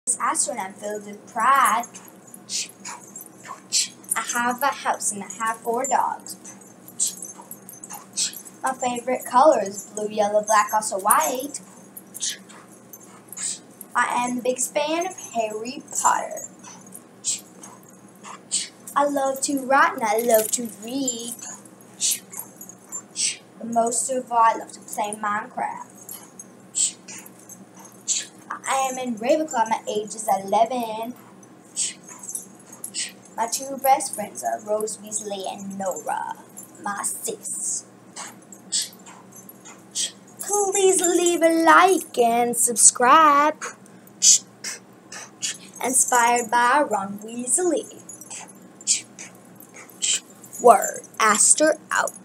This Aster and I'm filled with pride. I have a house and I have 4 dogs. My favorite color is blue, yellow, black, also white. I am the biggest fan of Harry Potter. I love to write and I love to read. But most of all, I love to play Minecraft. I am in Ravenclaw. My age is 11. My 2 best friends are Rose Weasley and Nora, my sis. Please leave a like and subscribe. Inspired by Ron Weasley. Word. Aster out.